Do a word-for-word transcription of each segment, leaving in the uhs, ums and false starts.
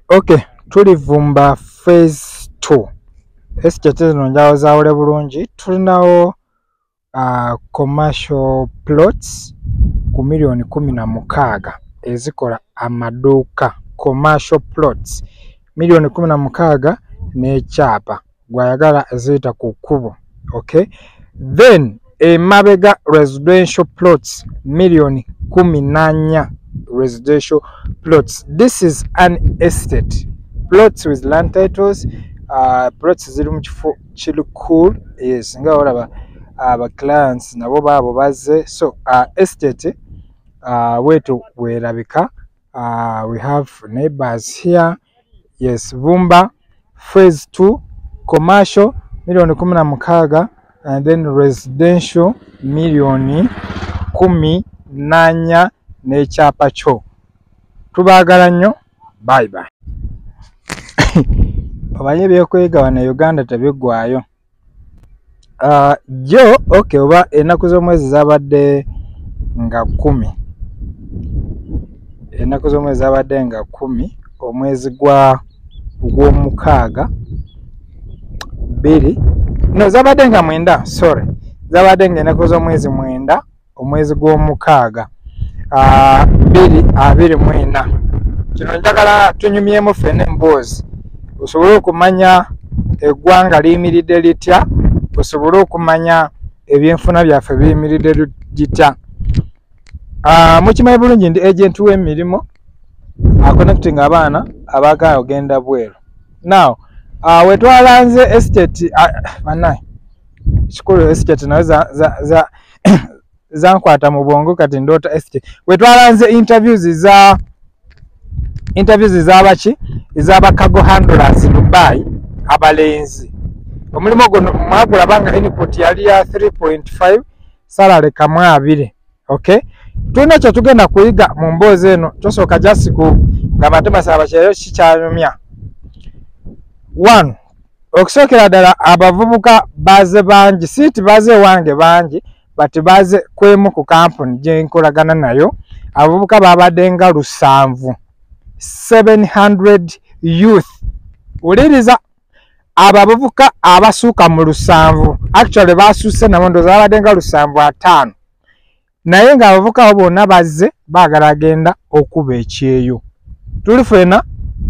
Okay, tulivumba phase two. Estate zino njawo zawole bulungi. Tulinawo uh, commercial plots ku milioni kumi na mukaaga ezikola amaduuka. Commercial plots milioni kumi na mukaaga n'ekyapa gwayagala eziyita ku kkubo. Okay, then emabega residential plots milioni kumi na nnya residential plots. This is an estate. Plots with land titles. Uh, plots ziri mu kifo kiri cool. Yes, nga olaba aba clients nabo babo bazze. So uh, estate uh, wetu werabika. Uh, we have neighbors here. Yes, Vumba phase two commercial milioni kumi na mukaaga and then residential milioni kumi na nnya n'ekyapa kyo. Tubaagala nnyo. Bye bye. Obanye byekweyiga wano Uganda tebiggwaayo. Uh, jo okay oba ennaku z'omwezi zabadde nga kumi. Ennaku z'omwezi zabadde nga kumi omwezi gwa gw'omukaaga bbiri. No, zabadde nga mwenda, sorry. Zabadde nga ennaku z'omwezi mwenda omwezi gw'omukaaga uh, bbiri abiri mu ena. Kino njagala tunyumyemu ffenna emboozi osobole okumanya eggwanga liyimiridde litya, osobole okumanya ebyenfuna byaffe biyimiridde litya. Uh, mukimanyi bulungi ndi agent w'emirimu aconnecting abaana abaagala ogenda bweru. Now uh, wetwalanze estate banaye uh, kikulu estate nawe za, za, za zankwata mu bwongo kati ndoota estate. Wetwalanze interviews za interviews z'abaki ez'abakago handlers Dubai abalenzi. Omulimu guno mwagulabanga input yali ya three point five salary kamwe abiri. Okay, tulina kye tugenda kuyiga mu mboozi eno. Tosooka just ku nga matema abakyeyo kikyanyumya. One, okusookera ddala abavubuka baze bangi, siiti baze wange bangi but baze kwemu ku kampuni gye nkolagana nayo. Abavubuka babadde nga lusanvu, seven hundred youth. Uliriza abavubuka abasuuka mu lusanvu, actually basuuse nabo ndowooza babadde nga lusanvu ataano, naye nga abavubuka abo bonna bazze baagala agenda okuba ekyeyo. Tuli ffena.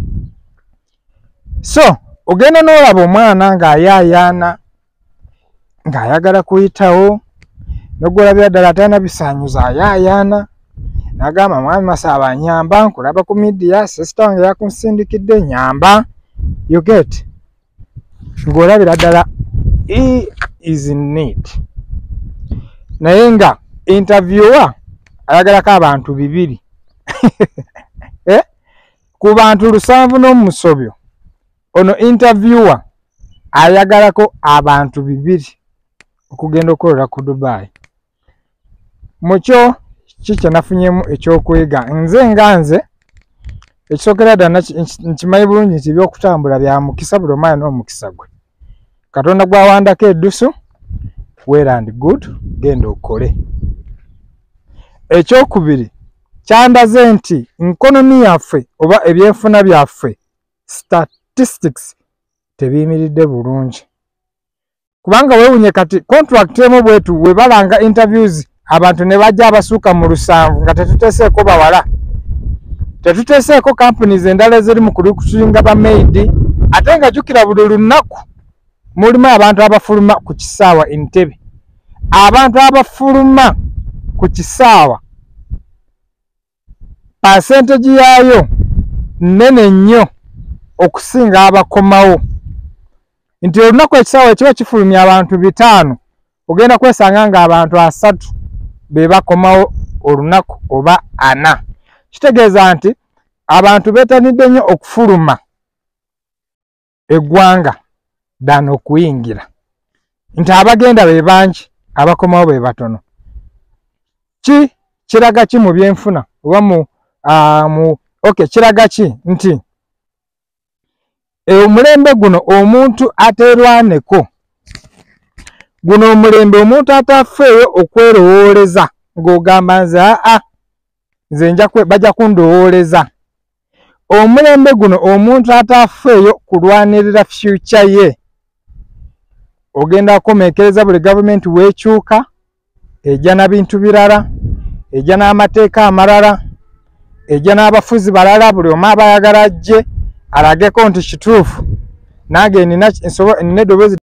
So ogenda n'olaba omwana ng'ayaayaana ng'ayagala kuyitawo, n'ogwolabira ddala ataana bisaanyuza ayaayaana n'agamba mwami Masaba nyamba, nkulaba ku media, sister wange yakunsindikidde nyamba. You get? Ng'olabira ddala he is in need. Naye nga interviewer ayagalako abantu bibiri eh? Ku bantu lusanvu n'omusobyo ono interviewer ayagalako abantu bibiri okugenda okukolera ku Dubai. Mukyo kikye nafunyemu ekyokuyiga nze nga nze ekisookera ddala nkimanyi bulungi nti ebyokutambula bya mukisa buli omwana n'omukisa gwe. Katonda gwawandako eddusu well and good, genda okole. Ekyokubiri kyandaze nti nkonomi yaffe oba ebyenfuna byaffe statistics tebiyimiridde bulungi. Kubanga weewunye kati contract emu bwetu we balanga interviews abantu ne bajja abasuuka mu lusanvu nga tetuteeseeko bawala, tetuteeseeko companies endala eziri mu kulikusinga ba maid, ate nga jjukira buli lunaku mulimu abantu abafuluma ku kisaawa Entebbe. Abantu abafuluma ku kisaawa percentage yaayo nnene nnyo okusinga abakomawo. Nti olunaku ekisaawa ekiba kifulumya abantu bitaano, ogenda kwesanga nga abantu asatu be bakomawo olunaku oba ana. Kitegeeza nti abantu beetanidde nnyo okufuluma eggwanga ddano okuyingira, nti abagenda be bangi abakomawo be batono. Ki kiraga ki mu byenfuna oba mu uh, mu okay kiraga ki nti omulembe guno omuntu ateerwaneko, guno omulembe omuntu atafeeyo okwerowooleza ng'ogamba nze aa nze nja bajja kundowooleza. omulembe guno omuntu atafeeyo kulwanirira future ye ogenda kukomekereza buli gavumenti weekyuka ejja na bintu birala ejja n'amateeka amalala ejja n'abafuzi balala buli omu abayagala ajje alageko nti kituufu nange nina eddoboozi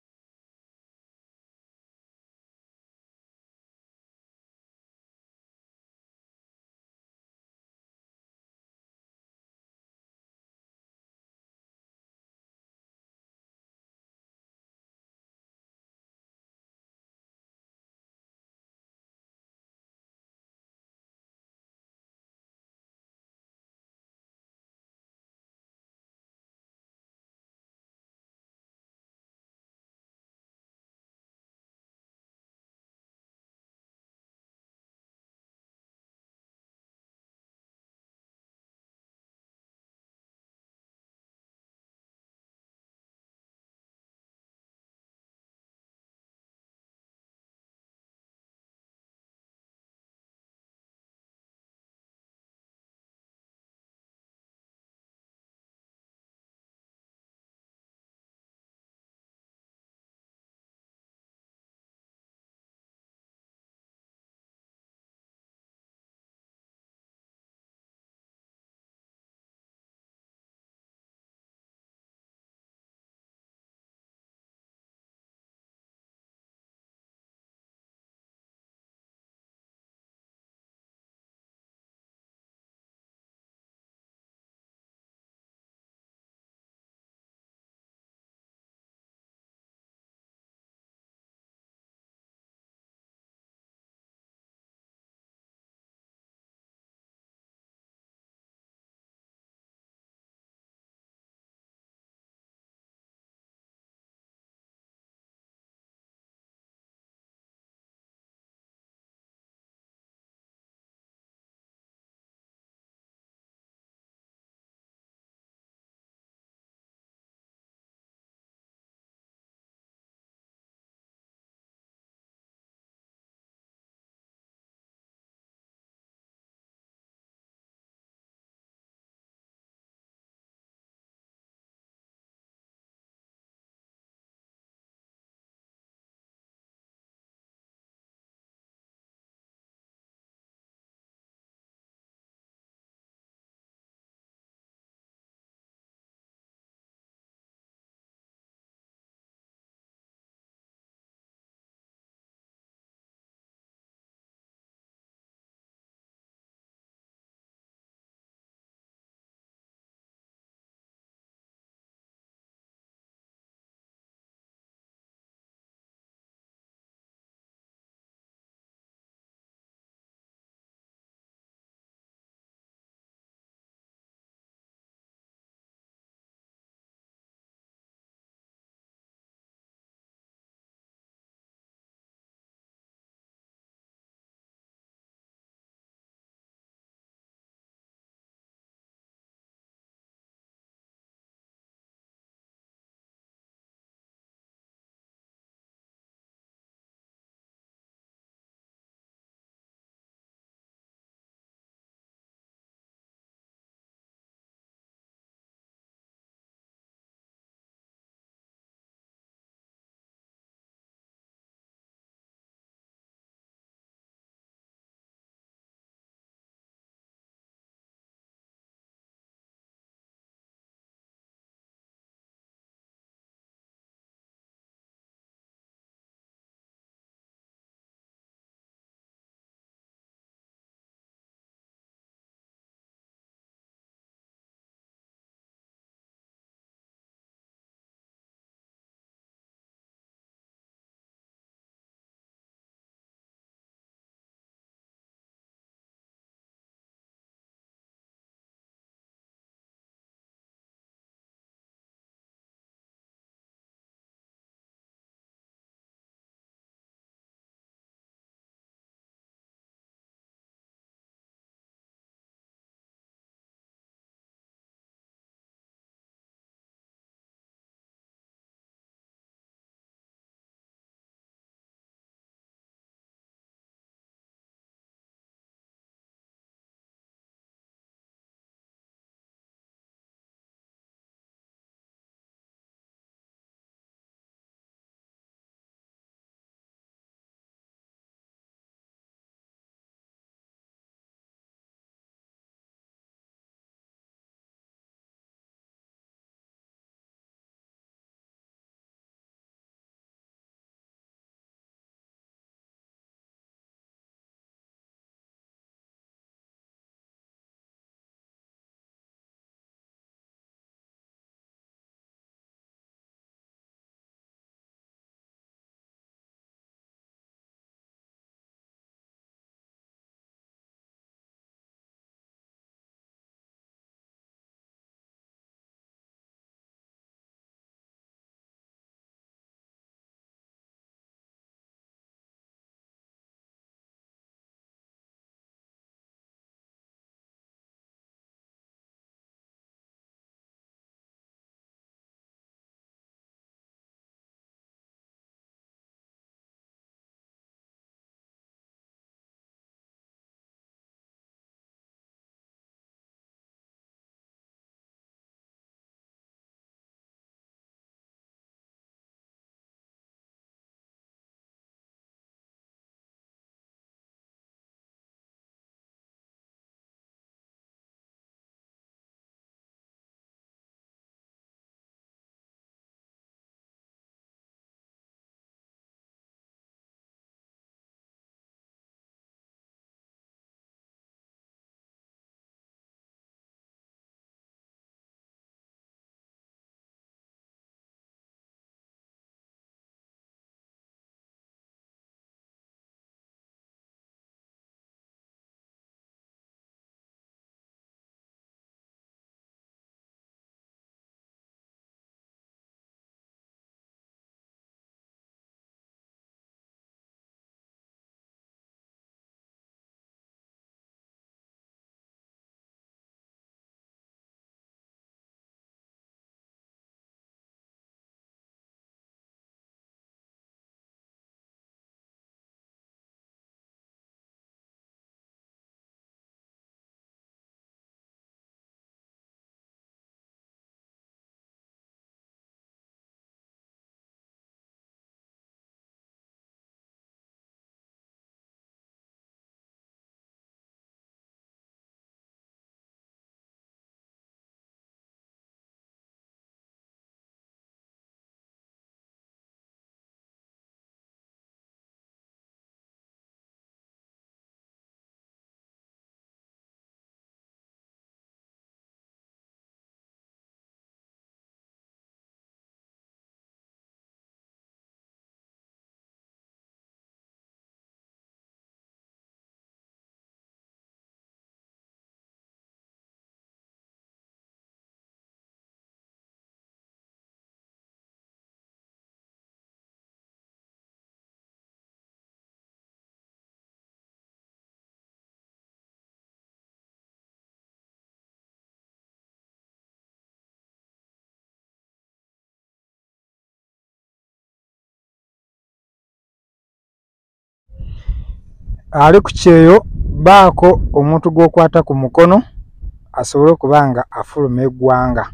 ali ku kyeyo baako omuntu gw'okwata ku mukono asobole okubanga afuluma eggwanga.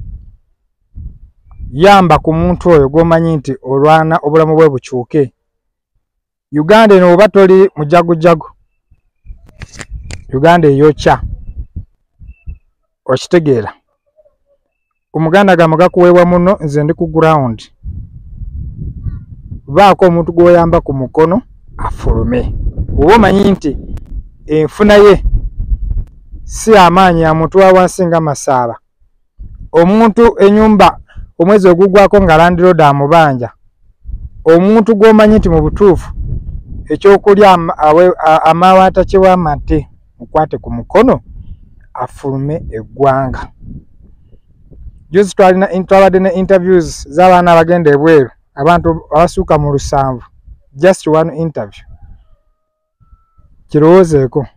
Yamba ku muntu oyo gw'omanyi nti olwana obulamu bwe bukyuke. Uganda eno oba toli mujagujagu, Uganda eyokya. Okitegeera omuganda gamo gakuweebwa muno, nze ndi ku ground. Baako omuntu gw'oyamba ku mukono afulume. Oba omanyi nti enfuna ye si amaanyi ya muntu wa wansi nga Masaaba, omuntu enyumba omwezi ogugwako nga Land Road amubanja, omuntu gw'omanyi nti mu butuufu ekyokulya amawaata kye wamate mukwate ku mukono afulume eggwanga. Juzi twabadde ne interviews z'abaana abagenda ebweru, abantu abasuuka mu lusanvu, just one interview. Kirowoozeeko.